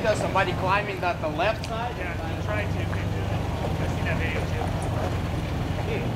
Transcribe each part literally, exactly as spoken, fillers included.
There's somebody climbing that the left side. Yeah, I'm trying to. I've seen that video too.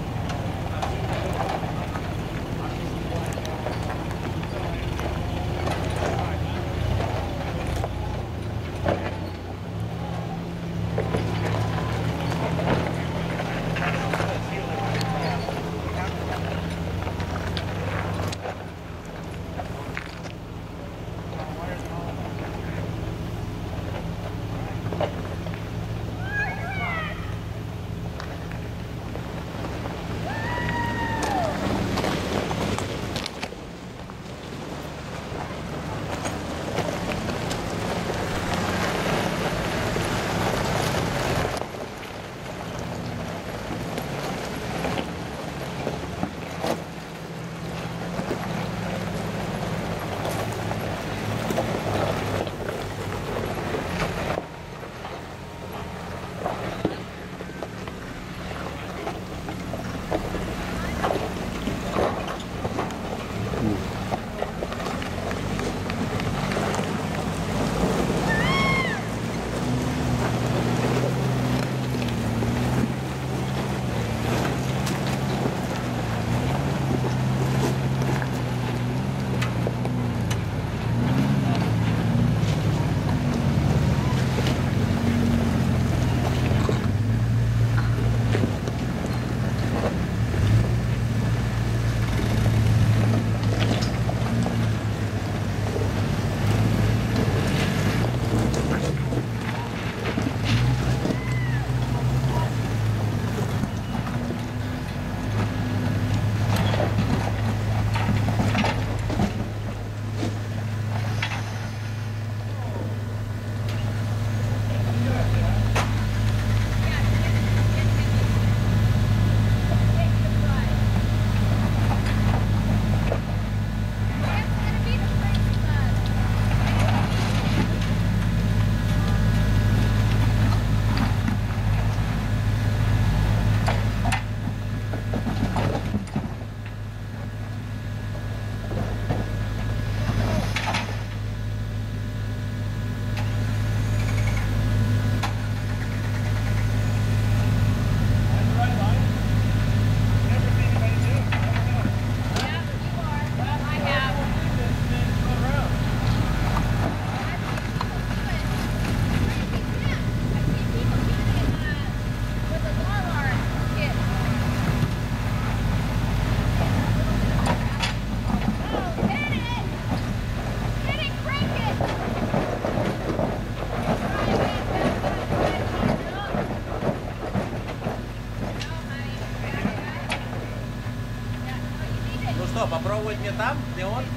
Что, попробовать мне там, где он?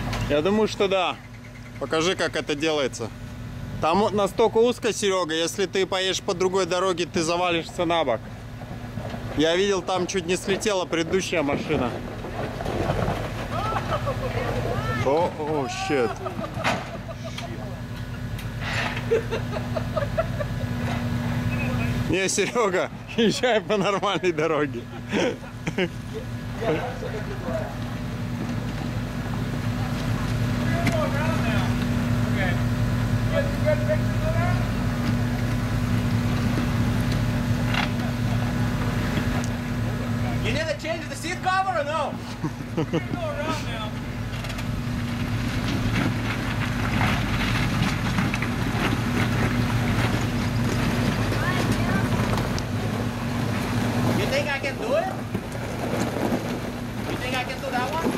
Я думаю, что да. Покажи, как это делается. Там настолько узко, Серега, если ты поедешь по другой дороге, ты завалишься на бок. Я видел, там чуть не слетела предыдущая машина. О, о, щет. Не, Серега, езжай по нормальной дороге. You need to change the seat cover or no? Go around now. You think I can do it? You think I can do that one?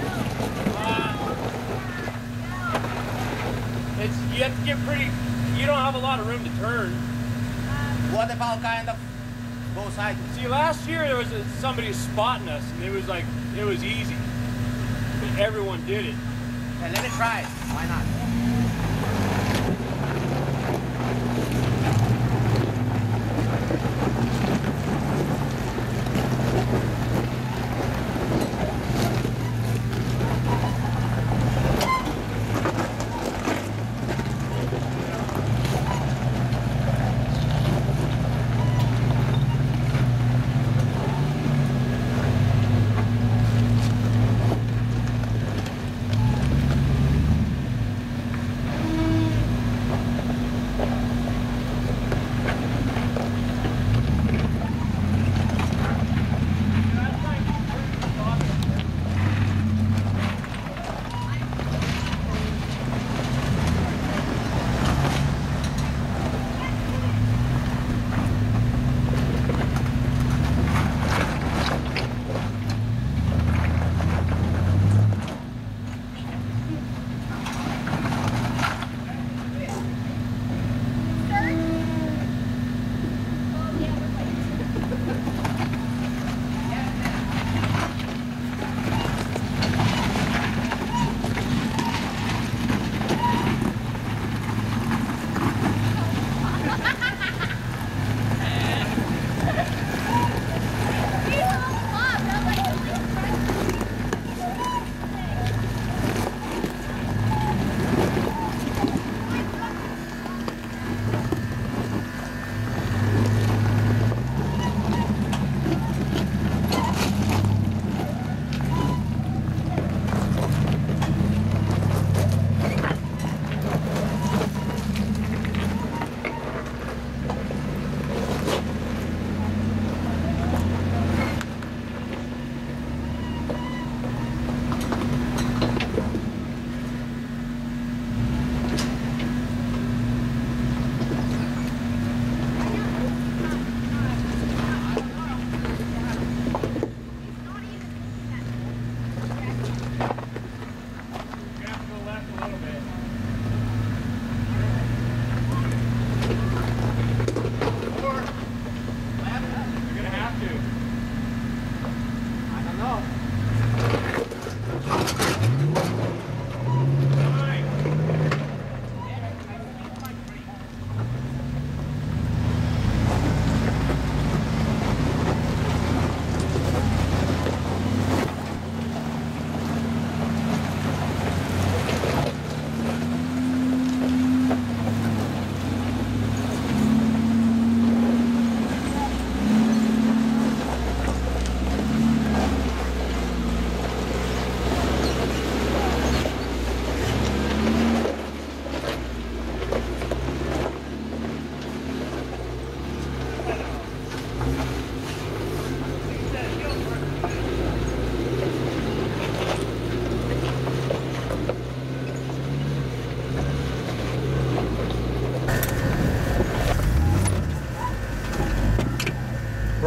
Uh, it's you have to get pretty. You don't have a lot of room to turn. What if I'll kind of go side? See, last year there was a, somebody spotting us, and it was like it was easy. Everyone did it. Okay, let me try it. Why not?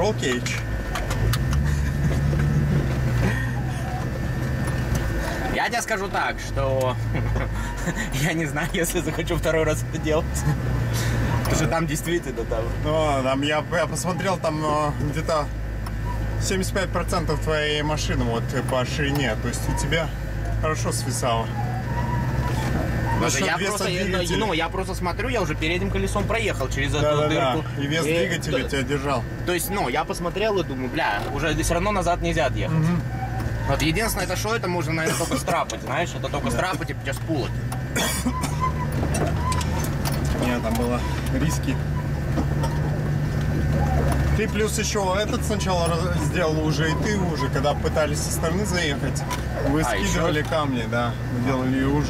Roll cage. Я тебе скажу так, что я не знаю, если захочу второй раз это делать. Потому что там действительно там. Ну, там я, я посмотрел, там э, где-то семьдесят пять процентов твоей машины вот по ширине. То есть у тебя хорошо свисало. Насчет Я веса просто, двигателя. ну, я просто смотрю, я уже передним колесом проехал через эту Да, да, дырку. да. И вес двигателя да. тебя держал. То есть, ну, я посмотрел и думаю, бля, уже все равно назад нельзя отъехать. Мгм. Вот единственное, это что, это можно, наверное, только страпать, знаешь, это только страпать и тебя спулать. Нет, там было риски. Ты плюс еще этот сначала раз- сделал уже, и ты уже, когда пытались со стороны заехать, вы А, скидывали камни, да, вы делали ее уже.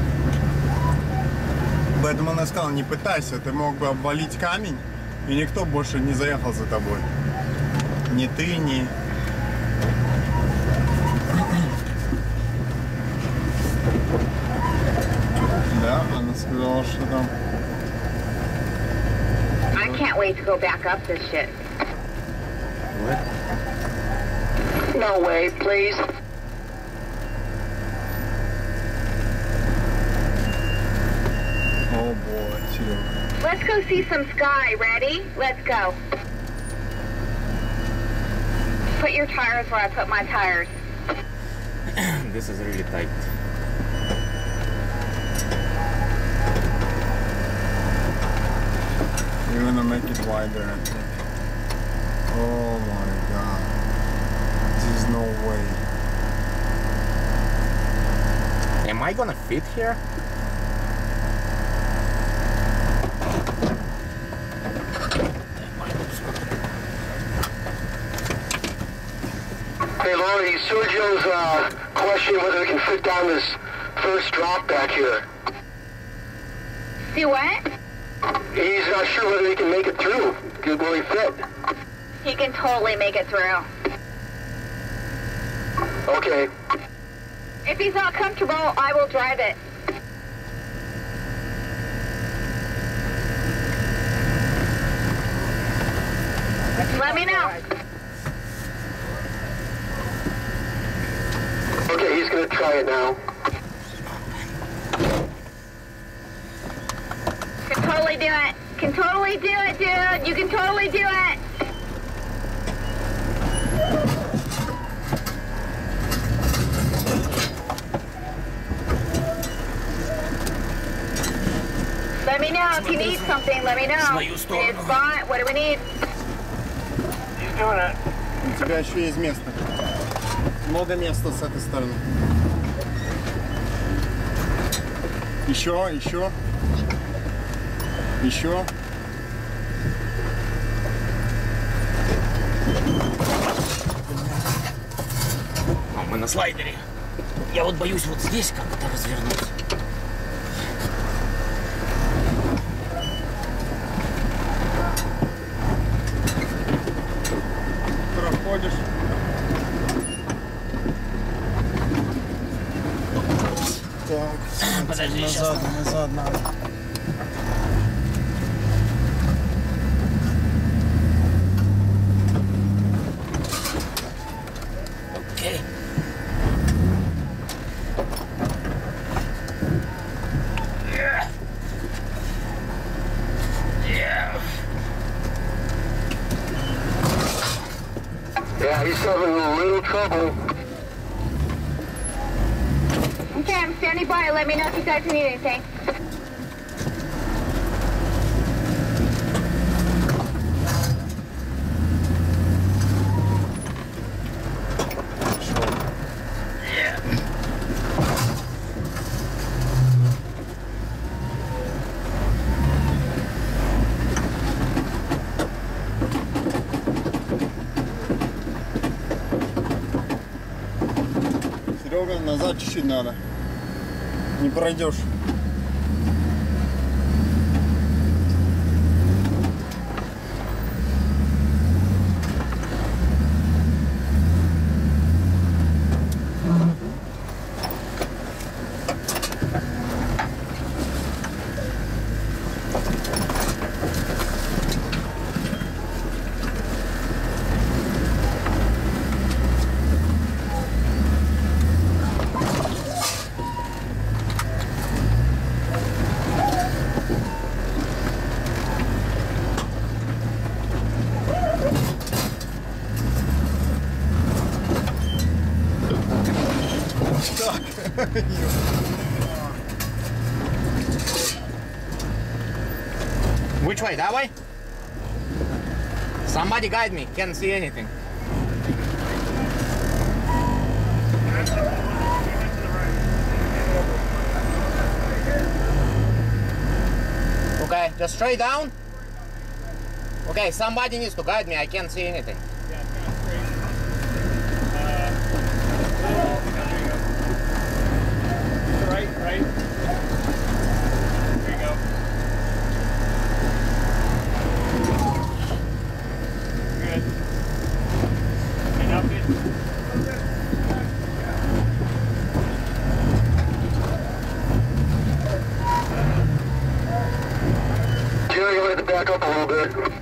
Поэтому она сказала, не пытайся, ты мог бы обвалить камень, и никто больше не заехал за тобой. Ни ты, ни... Да, она сказала, что там... I can't wait to go back up this shit. What? No way, please. О, бой, Серега. Let's go see some sky. Ready? Let's go. Put your tires where I put my tires. This is really tight. You're gonna make it wider, I think. Oh my god. There's no way. Am I gonna fit here? Hey, Lori, Sergio's uh, questioning whether we can fit down this first drop back here. See what? He's not sure whether he can make it through. Will he fit? He can totally make it through. Okay. If he's not comfortable, I will drive it. Let me know. Okay, he's gonna try it now. Can totally do it. Can totally do it, dude. You can totally do it. Let me know if you need something. Let me know. Свою сторону. It's fine. What do we need? He's doing it. У тебя еще есть место. Много места с этой стороны. Еще, еще. Еще. А мы на слайдере. Я вот боюсь вот здесь как-то развернуть. Проходишь. Так, Подожди, сейчас. назад, назад надо. Окей. Yeah, he's having a little trouble. Okay, I'm standing by. Let me know if you guys need anything. Серега, назад чуть-чуть надо. Не пройдешь. Which way? That way? Somebody guide me. Can't see anything. Okay, just straight down. Okay, somebody needs to guide me. I can't see anything. Yeah, it's kind of straight. Uh, there you go. Right, right. There you go. Good. And up it. Jerry, you want to back up a little bit.